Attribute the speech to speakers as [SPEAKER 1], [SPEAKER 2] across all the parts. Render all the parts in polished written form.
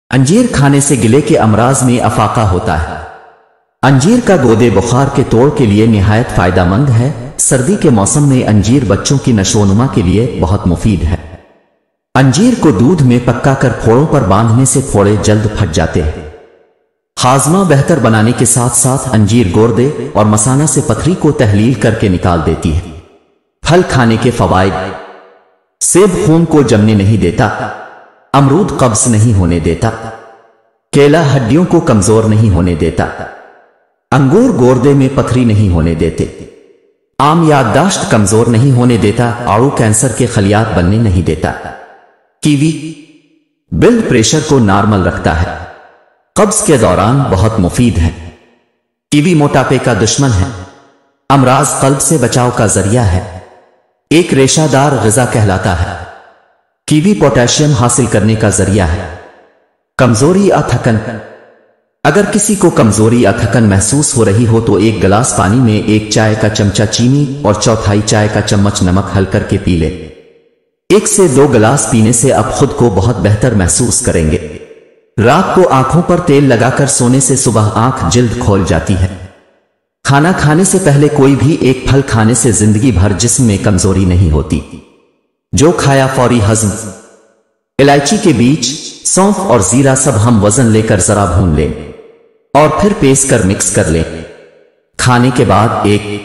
[SPEAKER 1] انجیر کھانے سے گلے کے امراض میں افاقہ ہوتا ہے۔ انجیر کا گودے بخار کے توڑ کے لیے نہایت فائدہ مند ہے۔ سردی کے موسم میں انجیر بچوں کی نشوونما کے لیے بہت مفید ہے۔ انجیر کو دودھ میں پکا کر پھوڑوں پر باندھنے سے پھوڑے جلد پھٹ جاتے ہیں۔ ہاضمہ بہتر بنانے کے ساتھ ساتھ انجیر گردے اور مثانہ سے پتھری کو تحلیل کر کے نکال دیتی ہے۔ پھل کھانے کے فوائد: سیب خون کو جمنے نہیں دیتا، امرود قبض نہیں ہونے دیتا، کیلا ہڈیوں کو کمزور نہیں ہونے دیتا، انگور گردے میں پتھری نہیں ہونے دیتے، آم یادداشت کمزور نہیں ہونے دیتا، آڑو کینسر کے خلیات بننے نہیں دیتا، کیوی بلڈ پریشر کو نارمل رکھتا ہے، قبض کے دوران بہت مفید ہے، کیوی موٹاپے کا دشمن ہے، امراض قلب سے بچاؤ کا ذریعہ ہے، ایک ریشہ دار غذا کہلاتا ہے، کیوی پوٹاشیم حاصل کرنے کا ذریعہ ہے۔ کمزوری یا تھکن: اگر کسی کو کمزوری یا تھکن محسوس ہو رہی ہو تو ایک گلاس پانی میں 1 چائے کا چمچہ چینی اور 1/4 چائے کا چمچ نمک ہل کر کے پی لے۔ 1 سے 2 گلاس پینے سے آپ خود کو بہت بہتر محسوس کریں گے۔ رات کو آنکھوں پر تیل لگا کر سونے سے صبح آنکھ جلد کھول جاتی ہے۔ کھانا کھانے سے پہلے کوئی بھی ایک پھل کھانے سے زندگی بھر جسم میں کمزوری نہیں ہوتی۔ جو کھایا فوری ہضم: الائچی کے بیج، سونف اور زیرہ سب ہم وزن لے کر ذرا بھون لیں اور پھر پیس کر مکس کر لیں۔ کھانے کے بعد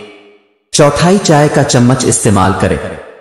[SPEAKER 1] 1/4 چائے کا چمچ استعمال کریں۔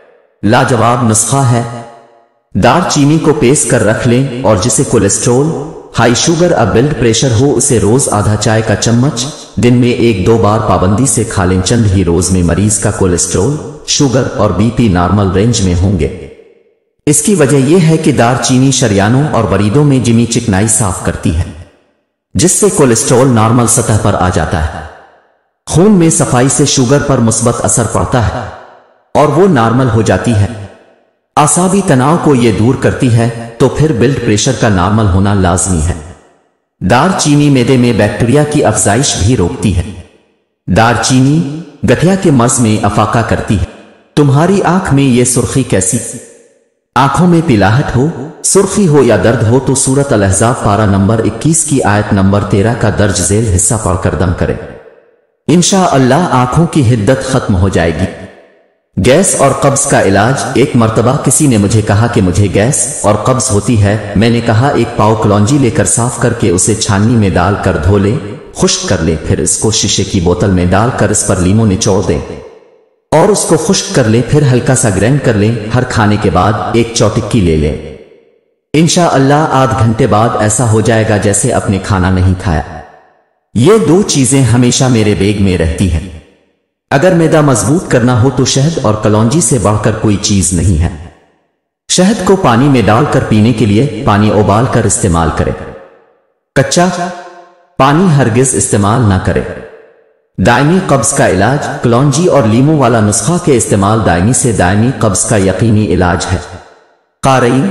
[SPEAKER 1] لاجواب نسخہ ہے۔ دار چینی کو پیس کر رکھ لیں اور جسے کولیسٹرول، ہائی شوگر یا بلڈ پریشر ہو اسے روز آدھا چائے کا چمچ دن میں 1-2 بار پابندی سے کھا لیں۔ چند ہی روز میں مریض کا کولیسٹرول، شوگر اور بی پی نارمل رینج میں ہوں گے۔ اس کی وجہ یہ ہے کہ دار چینی شریانوں اور وریدوں میں جمی چکنائی صاف کرتی ہے، جس سے کولیسٹرول نارمل سطح پر آ جاتا ہے۔ خون میں صفائی سے شوگر پر مثبت اثر پڑتا ہے اور وہ نارمل ہو جاتی ہے۔ اعصابی تناؤ کو یہ دور کرتی ہے تو پھر بلڈ پریشر کا نارمل ہونا لازمی ہے۔ دار چینی معدے میں بیکٹیریا کی افزائش بھی روکتی ہے۔ دار چینی گٹھیا کے مرض میں افاقہ کرتی ہے۔ تمہاری آنکھ میں یہ سرخی کیسی؟ آنکھوں میں پیلاہٹ ہو، سرخی ہو یا درد ہو تو سورۃ الاحزاب پارہ نمبر 21 کی آیت نمبر 13 کا درج ذیل حصہ پڑھ کر دم کرے۔ انشاءاللہ آنکھوں کی حدت ختم ہو جائے گی۔ گیس اور قبض کا علاج: ایک مرتبہ کسی نے مجھے کہا کہ مجھے گیس اور قبض ہوتی ہے۔ میں نے کہا 1 پاؤ کلونجی لے کر صاف کر کے اسے چھاننی میں ڈال کر دھو لیں، خشک کر لیں، پھر اس کو شیشے کی بوتل میں ڈال کر اس پر لیموں نچوڑ دیں اور اس کو خشک کر لیں، پھر ہلکا سا گرینڈ کر لیں۔ ہر کھانے کے بعد 1 چوٹکی لے لیں۔ انشاءاللہ آدھ گھنٹے بعد ایسا ہو جائے گا جیسے اپنے کھانا نہیں کھایا۔ یہ 2 چیزیں ہمیشہ میرے بیگ میں رہتی ہیں۔ اگر معدہ مضبوط کرنا ہو تو شہد اور کلونجی سے بڑھ کر کوئی چیز نہیں ہے۔ شہد کو پانی میں ڈال کر پینے کے لیے پانی ابال کر استعمال کریں۔ کچا پانی ہرگز استعمال نہ کریں۔ دائمی قبض کا علاج: کلونجی اور لیموں والا نسخہ کے استعمال دائمی سے دائمی قبض کا یقینی علاج ہے۔ قارئین،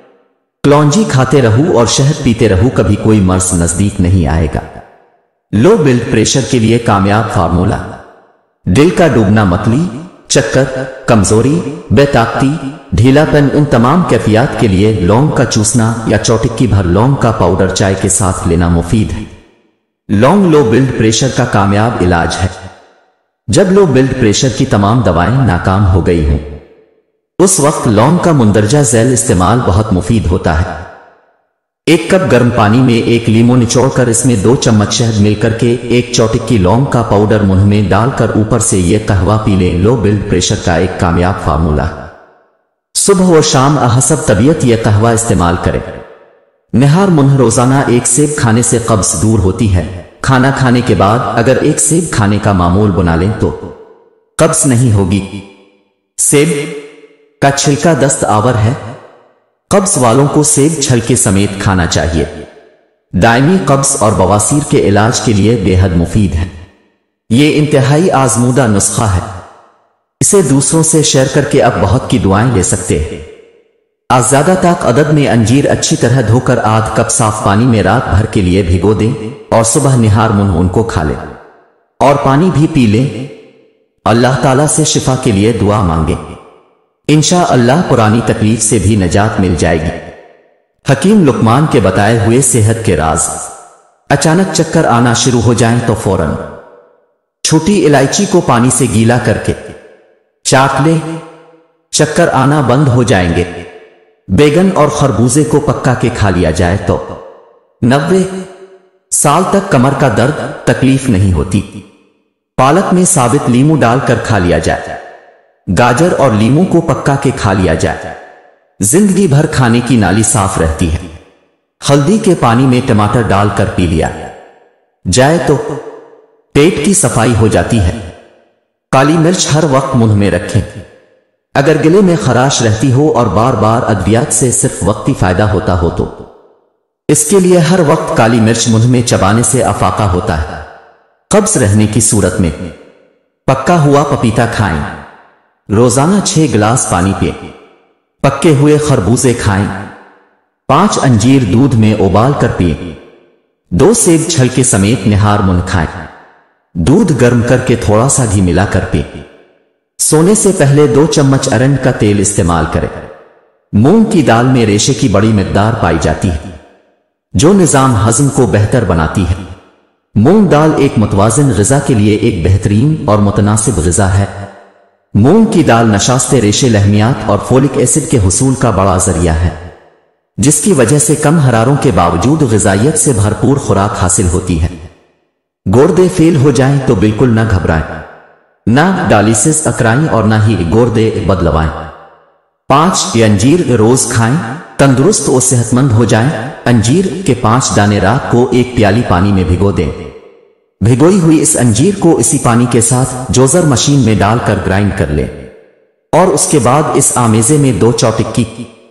[SPEAKER 1] کلونجی کھاتے رہو اور شہد پیتے رہو، کبھی کوئی مرض نزدیک نہیں آئے گا۔ لو بلڈ پریشر کے لیے کامیاب فارمولہ: دل کا ڈوبنا، متلی، چکر، کمزوری، بے طاقتی، ڈھیلا پن، ان تمام کیفیات کے لیے لونگ کا چوسنا یا چوٹکی بھر لونگ کا پاؤڈر چائے کے ساتھ لینا مفید ہے۔ لونگ لو بلڈ پریشر کا کامیاب علاج ہے۔ جب لو بلڈ پریشر کی تمام دوائیں ناکام ہو گئی ہوں اس وقت لونگ کا مندرجہ ذیل استعمال بہت مفید ہوتا ہے۔ 1 کپ گرم پانی میں 1 لیموں نچوڑ کر اس میں 2 چمچ شہد مل کر کے 1 چوٹکی لونگ کا پاؤڈر منہ میں ڈال کر اوپر سے یہ قہوہ پی لیں۔ لو بلڈ پریشر کا ایک کامیاب فارمولہ: صبح و شام حسب طبیعت یہ قہوہ استعمال کریں۔ نہار منہ: روزانہ 1 سیب کھانے سے قبض دور ہوتی ہے۔ کھانا کھانے کے بعد اگر 1 سیب کھانے کا معمول بنا لیں تو قبض نہیں ہوگی۔ سیب کا چھلکا دست آور ہے۔ قبض والوں کو سیب چھلکے سمیت کھانا چاہیے۔ دائمی قبض اور بواسیر کے علاج کے لیے بے حد مفید ہے۔ یہ انتہائی آزمودہ نسخہ ہے۔ اسے دوسروں سے شیئر کر کے آپ بہت کی دعائیں لے سکتے ہیں۔ زیادہ طاق عدد میں انجیر اچھی طرح دھو کر آدھ کپ صاف پانی میں رات بھر کے لیے بھگو دیں اور صبح نہار منہ ان کو کھا لیں اور پانی بھی پی لیں۔ اللہ تعالیٰ سے شفا کے لیے دعا مانگیں۔ انشاءاللہ پرانی تکلیف سے بھی نجات مل جائے گی۔ हकीम लुकमान के बताए हुए सेहत के राज। अचानक चक्कर आना शुरू हो जाएं तो फौरन छोटी इलायची को पानी से गीला करके चाट ले, चक्कर आना बंद हो जाएंगे। बैगन और खरबूजे को पक्का के खा लिया जाए तो 90 साल तक कमर का दर्द तकलीफ नहीं होती। पालक में साबित लीमू डालकर खा लिया जाए, गाजर और लीमू को पक्का के खा लिया जाए, जिंदगी भर खाने की नाली साफ रहती है। हल्दी के पानी में टमाटर डालकर पी लिया जाए तो पेट की सफाई हो जाती है। काली मिर्च हर वक्त मुंह में रखें। अगर गले में खराश रहती हो और बार बार अद्वियात से सिर्फ वक्ती फायदा होता हो तो इसके लिए हर वक्त काली मिर्च मुंह में चबाने से अफाका होता है। कब्ज रहने की सूरत में पक्का हुआ पपीता खाएं। रोजाना 6 गिलास पानी पिएं। पक्के हुए खरबूजे खाएं। 5 अंजीर दूध में उबाल कर पिएं। 2 सेब छलके समेत निहार मुन खाएं। दूध गर्म करके थोड़ा सा घी मिलाकर पिएं। सोने से पहले 2 चम्मच अरंड का तेल इस्तेमाल करें। मूंग की दाल में रेशे की बड़ी मिकदार पाई जाती है जो निजाम हजम को बेहतर बनाती है। मूंग दाल एक मुतवाज़िन ग़िज़ा के लिए एक बेहतरीन और मुतनासिब ग़िज़ा है। मूंग की दाल नशास्ते रेशे, लहमियात और फोलिक एसिड के हुसूल का बड़ा जरिया है, जिसकी वजह से कम हरारों के बावजूद ग़िज़ाइयत से भरपूर खुराक हासिल होती है। गुर्दे फेल हो जाएं तो बिल्कुल न घबराएं, ना डायलिसिस अकराएं और ना ही गुर्दे बदलवाएं। 5 अंजीर रोज खाएं, तंदुरुस्त और सेहतमंद हो जाएं। अंजीर के 5 दाने रात को 1 प्याली पानी में भिगो दें। भिगोई हुई इस अंजीर को इसी पानी के साथ जोजर मशीन में डालकर ग्राइंड कर लें और उसके बाद इस आमेजे में 2 चौटिक्की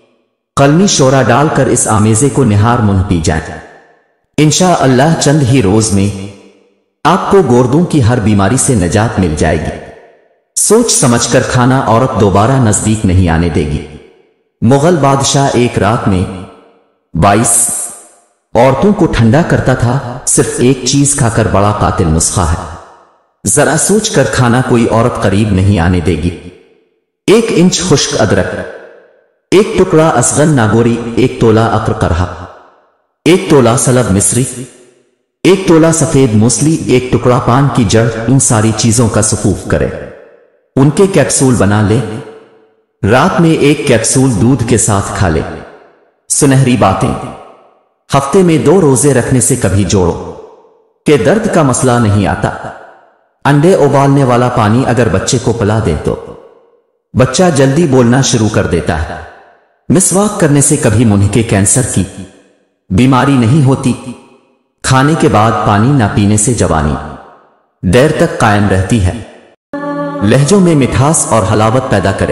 [SPEAKER 1] कलमी शोरा डालकर इस आमेजे को निहार मुंह पी जाए। इंशाअल्लाह चंद ही रोज में आपको गुर्दों की हर बीमारी से निजात मिल जाएगी। सोच समझकर खाना औरत दोबारा नजदीक नहीं आने देगी। मुगल बादशाह एक रात में 22 औरतों को ठंडा करता था। सिर्फ एक चीज खाकर बड़ा कातिल नुस्खा है। जरा सोच कर खाना, कोई औरत करीब नहीं आने देगी। 1 इंच खुश्क अदरक, 1 टुकड़ा असगन नागोरी, 1 तोला अक्र करहा, 1 तोला सलब मिस्री, 1 तोला सफेद मूसली, 1 टुकड़ा पान की जड़। इन सारी चीजों का सुफूफ करें, उनके कैप्सूल बना ले। रात में 1 कैप्सूल दूध के साथ खा ले। सुनहरी बातें, हफ्ते में 2 रोजे रखने से कभी जोड़ों के दर्द का मसला नहीं आता। अंडे उबालने वाला पानी अगर बच्चे को पिला दे तो बच्चा जल्दी बोलना शुरू कर देता है। मिसवाक करने से कभी मुंह के कैंसर की बीमारी नहीं होती। खाने के बाद पानी ना पीने से जवानी देर तक कायम रहती है। लहजों में मिठास और हलावत पैदा करे।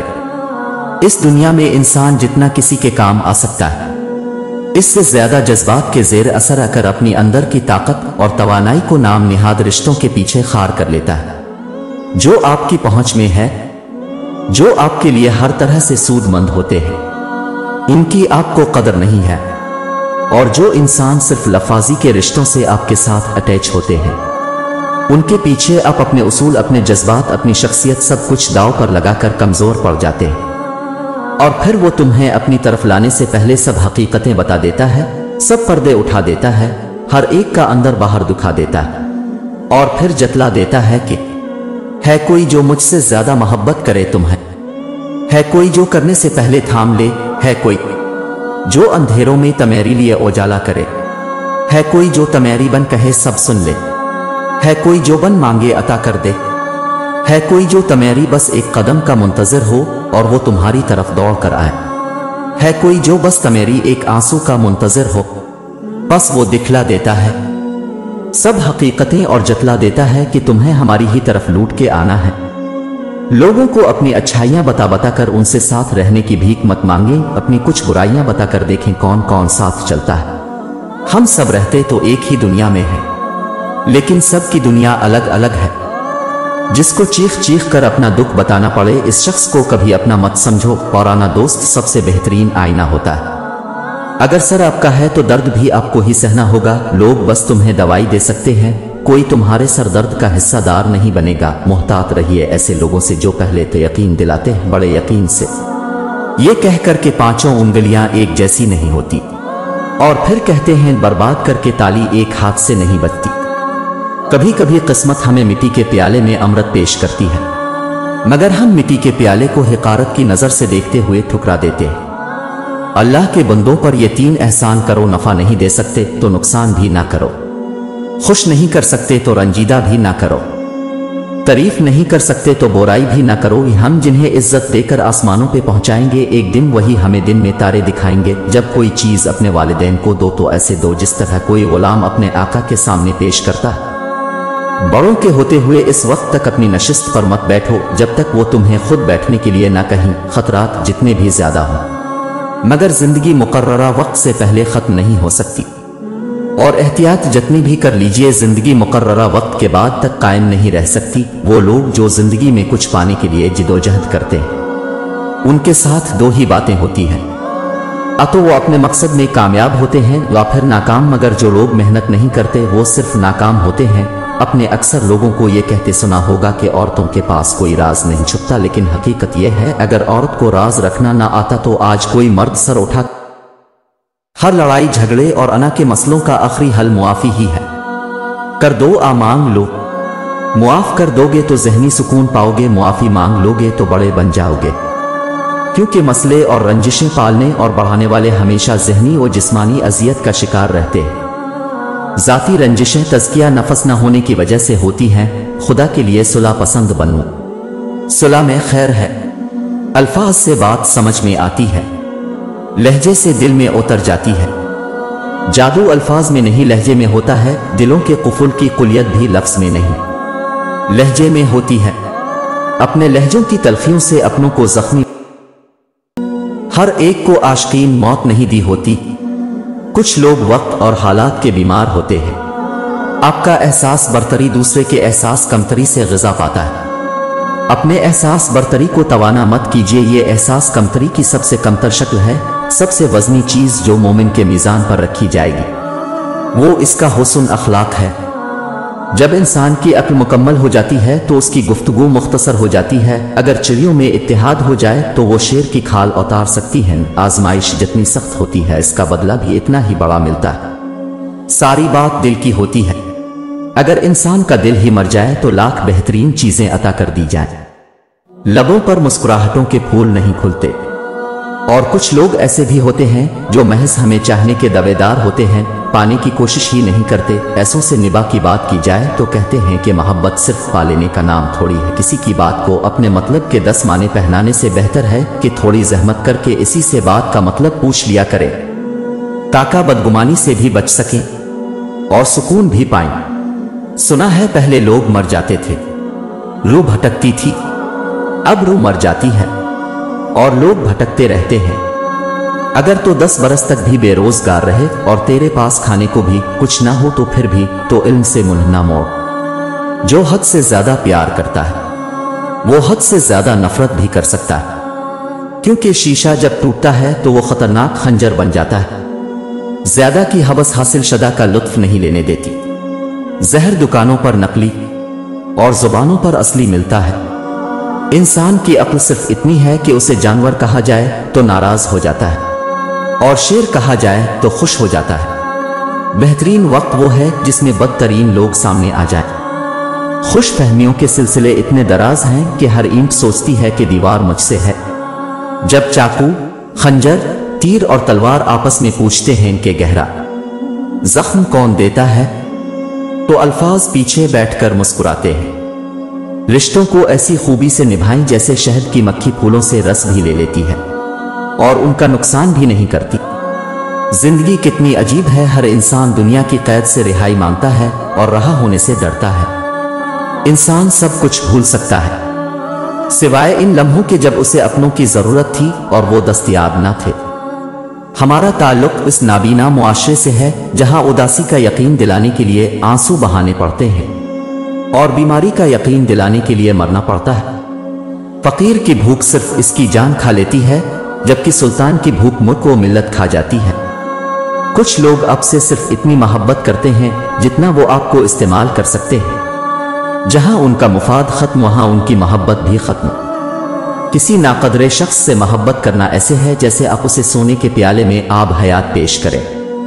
[SPEAKER 1] इस दुनिया में इंसान जितना किसी के काम आ सकता है, इससे ज्यादा जज्बात के जेर असर आकर अपनी अंदर की ताकत और तवानाई को नाम निहाद रिश्तों के पीछे खार कर लेता है, जो आपकी पहुंच में है, जो आपके लिए हर तरह से सूदमंद होते हैं। इनकी आपको कदर नहीं है। और जो इंसान सिर्फ लफाजी के रिश्तों से आपके साथ अटैच होते हैं, उनके पीछे आप अपने उसूल, अपने जज्बात, अपनी शख्सियत सब कुछ दांव पर लगाकर कमजोर पड़ जाते हैं। और फिर वो तुम्हें अपनी तरफ लाने से पहले सब हकीकतें बता देता है, सब पर्दे उठा देता है, हर एक का अंदर बाहर दुखा देता है और फिर जतला देता है कि है कोई जो मुझसे ज्यादा मोहब्बत करे तुम्हें, है कोई जो करने से पहले थाम ले, है कोई जो अंधेरों में तमेरी लिए उजाला करे, है कोई जो तमेरी बन कहे सब सुन ले, है कोई जो बन मांगे अता कर दे, है कोई जो तमेरी बस एक कदम का मुंतजर हो और वो तुम्हारी तरफ दौड़ कर आए, है कोई जो बस तमेरी एक आंसू का मुंतजर हो, बस वो दिखला देता है सब हकीकतें और जतला देता है कि तुम्हें हमारी ही तरफ लूट के आना है। लोगों को अपनी अच्छाइयां बता बता कर उनसे साथ रहने की भीख मत मांगे, अपनी कुछ बुराइयां बताकर देखें कौन कौन साथ चलता है। हम सब रहते तो एक ही दुनिया में हैं, लेकिन सबकी दुनिया अलग अलग है। जिसको चीख चीख कर अपना दुख बताना पड़े, इस शख्स को कभी अपना मत समझो। पुराना दोस्त सबसे बेहतरीन आईना होता है। अगर सर आपका है तो दर्द भी आपको ही सहना होगा। लोग बस तुम्हें दवाई दे सकते हैं, कोई तुम्हारे सर दर्द का हिस्सादार नहीं बनेगा। मुहतात रहिए ऐसे लोगों से जो पहले तो यकीन दिलाते हैं बड़े यकीन से, ये कहकर के 5 उंगलियां एक जैसी नहीं होती। और फिर कहते हैं बर्बाद करके ताली एक हाथ से नहीं बजती। कभी कभी किस्मत हमें मिट्टी के प्याले में अमृत पेश करती है, मगर हम मिट्टी के प्याले को हिकारत की नजर से देखते हुए ठुकरा देते हैं। अल्लाह के बंदों पर ये 3 एहसान करो, नफा नहीं दे सकते तो नुकसान भी ना करो, खुश नहीं कर सकते तो रंजीदा भी ना करो, तारीफ नहीं कर सकते तो बुराई भी ना करो। हम जिन्हें इज्जत देकर आसमानों पे पहुंचाएंगे, एक दिन वही हमें दिन में तारे दिखाएंगे। जब कोई चीज अपने वालिदैन को दो तो ऐसे दो जिस तरह कोई गुलाम अपने आका के सामने पेश करता है। बड़ों के होते हुए इस वक्त तक अपनी नशिस्त पर मत बैठो जब तक वो तुम्हें खुद बैठने के लिए ना कहीं। खतरात जितने भी ज्यादा हों, मगर जिंदगी मुकर्ररा वक्त से पहले खत्म नहीं हो सकती, और एहतियात जितनी भी कर लीजिए जिंदगी मुकर्ररा वक्त के बाद तक कायम नहीं रह सकती। वो लोग जो जिंदगी में कुछ पाने के लिए जिदोजहद करते हैं, उनके साथ 2 ही बातें होती हैं, तो वो अपने मकसद में कामयाब होते हैं या फिर नाकाम। मगर जो लोग मेहनत नहीं करते वो सिर्फ नाकाम होते हैं। अपने अक्सर लोगों को ये कहते सुना होगा कि औरतों के पास कोई राज नहीं छुपता, लेकिन हकीकत यह है अगर औरत को राज रखना ना आता तो आज कोई मर्द सर उठा। हर लड़ाई झगड़े और अना के मसलों का आखिरी हल मुआफी ही है। कर दो मांग लो, मुआफ कर दोगे तो जहनी सुकून पाओगे, मुआफी मांग लोगे तो बड़े बन जाओगे। क्योंकि मसले और रंजिशें पालने और बढ़ाने वाले हमेशा जहनी और जिस्मानी अजियत का शिकार रहते हैं। जाती रंजिशें तज़किया नफस न होने की वजह से होती हैं। खुदा के लिए सुलह पसंद बनो, सुलह में खैर है। अल्फाज से बात समझ में आती है, लहजे से दिल में उतर जाती है। जादू अल्फाज में नहीं लहजे में होता है। दिलों के कुफुल की कुलियत भी लफ्ज में नहीं लहजे में होती है। अपने लहजों की तलखियों से अपनों को जख्मी। हर एक को आशिकीन मौत नहीं दी होती, कुछ लोग वक्त और हालात के बीमार होते हैं। आपका एहसास बरतरी दूसरे के एहसास कमतरी से ग़िज़ा पाता है। अपने एहसास बरतरी को तवाना मत कीजिए, ये एहसास कमतरी की सबसे कमतर शक्ल है। सबसे वजनी चीज जो मोमिन के मीज़ान पर रखी जाएगी वो इसका हुस्न अखलाक है। जब इंसान की अक्ल मुकम्मल हो जाती है तो उसकी गुफ्तगू मुख्तसर हो जाती है। अगर चिड़ियों में इत्तेहाद हो जाए तो वो शेर की खाल उतार सकती हैं। आजमाइश जितनी सख्त होती है इसका बदला भी इतना ही बड़ा मिलता है। सारी बात दिल की होती है। अगर इंसान का दिल ही मर जाए तो लाख बेहतरीन चीजें अता कर दी जाएं। लबों पर मुस्कुराहटों के फूल नहीं खुलते। और कुछ लोग ऐसे भी होते हैं जो महज हमें चाहने के दावेदार होते हैं, पाने की कोशिश ही नहीं करते। ऐसों से निभा की बात की जाए तो कहते हैं कि मोहब्बत सिर्फ पा लेने का नाम थोड़ी है। किसी की बात को अपने मतलब के 10 माने पहनाने से बेहतर है कि थोड़ी जहमत करके इसी से बात का मतलब पूछ लिया करें, ताकि बदगुमानी से भी बच सकें और सुकून भी पाएं। सुना है पहले लोग मर जाते थे, रूह भटकती थी, अब रूह मर जाती है और लोग भटकते रहते हैं। अगर तो 10 बरस तक भी बेरोजगार रहे और तेरे पास खाने को भी कुछ ना हो तो फिर भी तो इल्म से मुंह ना मोड़। जो हद से ज्यादा प्यार करता है वो हद से ज्यादा नफरत भी कर सकता है, क्योंकि शीशा जब टूटता है तो वो खतरनाक खंजर बन जाता है। ज्यादा की हवस हासिल शदा का लुत्फ नहीं लेने देती। जहर दुकानों पर नकली और जुबानों पर असली मिलता है। इंसान की अक्ल सिर्फ इतनी है कि उसे जानवर कहा जाए तो नाराज हो जाता है और शेर कहा जाए तो खुश हो जाता है। बेहतरीन वक्त वो है जिसमें बदतरीन लोग सामने आ जाएं। खुश फहमियों के सिलसिले इतने दराज हैं कि हर ईंट सोचती है कि दीवार मुझसे है। जब चाकू, खंजर, तीर और तलवार आपस में पूछते हैं कि गहरा जख्म कौन देता है, तो अल्फाज पीछे बैठकर मुस्कुराते हैं। रिश्तों को ऐसी खूबी से निभाएं जैसे शहद की मक्खी फूलों से रस भी ले लेती है और उनका नुकसान भी नहीं करती। जिंदगी कितनी अजीब है। हर इंसान दुनिया की कैद से रिहाई मांगता है और रहा होने से डरता है। इंसान सब कुछ भूल सकता है सिवाय इन लम्हों के जब उसे अपनों की जरूरत थी और वो दस्तयाब ना थे। हमारा ताल्लुक इस नाबीना मुआशरे से है जहां उदासी का यकीन दिलाने के लिए आंसू बहाने पड़ते हैं और बीमारी का यकीन दिलाने के लिए मरना पड़ता है। फकीर की भूख सिर्फ इसकी जान खा लेती है, जबकि सुल्तान की भूख मुल्क व मिल्लत खा जाती है। कुछ लोग आपसे सिर्फ इतनी मोहब्बत करते हैं जितना वो आपको इस्तेमाल कर सकते हैं। जहां उनका मुफाद खत्म वहां उनकी मोहब्बत भी खत्म। किसी नाकदरे शख्स से मोहब्बत करना ऐसे है जैसे आप उसे सोने के प्याले में आब हयात पेश करें।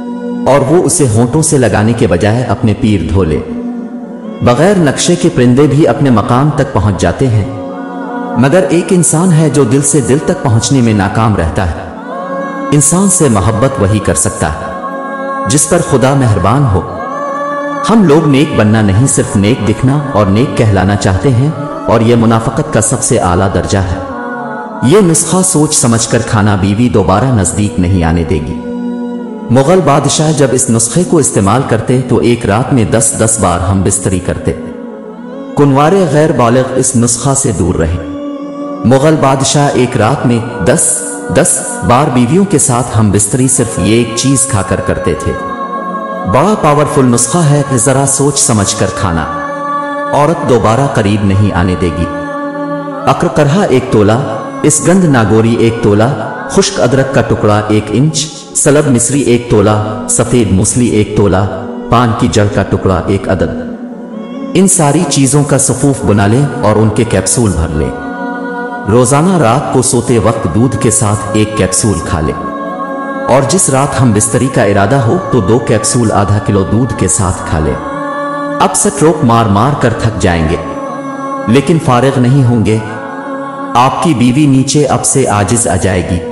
[SPEAKER 1] और वो उसे होंठों से लगाने के बजाय अपने पीर धो ले। बगैर नक्शे के परिंदे भी अपने मकाम तक पहुंच जाते हैं, मगर एक इंसान है जो दिल से दिल तक पहुंचने में नाकाम रहता है। इंसान से मोहब्बत वही कर सकता है जिस पर खुदा मेहरबान हो। हम लोग नेक बनना नहीं, सिर्फ नेक दिखना और नेक कहलाना चाहते हैं, और यह मुनाफकत का सबसे आला दर्जा है। यह नुस्खा सोच समझकर खाना बीवी दोबारा नजदीक नहीं आने देगी। मुगल बादशाह जब इस नुस्खे को इस्तेमाल करते तो एक रात में 10-10 बार हम बिस्तरी करते। कुनवारे गैर बालिग इस नुस्खा से दूर रहे। मुगल बादशाह एक रात में 10-10 बार बीवियों के साथ हम बिस्तरी सिर्फ ये एक चीज खाकर करते थे। बड़ा पावरफुल नुस्खा है, जरा सोच समझकर खाना। औरत दोबारा करीब नहीं आने देगी। अकरकरहा 1 तोला, इसगंध नागोरी 1 तोला, खुश्क अदरक का टुकड़ा 1 इंच, सलब मिस्री 1 तोला, सफेद मूसली 1 तोला, पान की जड़ का टुकड़ा 1 अदद। इन सारी चीजों का सफूफ बना लें और उनके कैप्सूल भर लें। रोजाना रात को सोते वक्त दूध के साथ 1 कैप्सूल खा लें, और जिस रात हम बिस्तरी का इरादा हो तो 2 कैप्सूल आधा किलो दूध के साथ खा लें। अब स्ट्रोक मार मार कर थक जाएंगे, लेकिन फारिग नहीं होंगे। आपकी बीवी नीचे अब से आजिज आ जाएगी।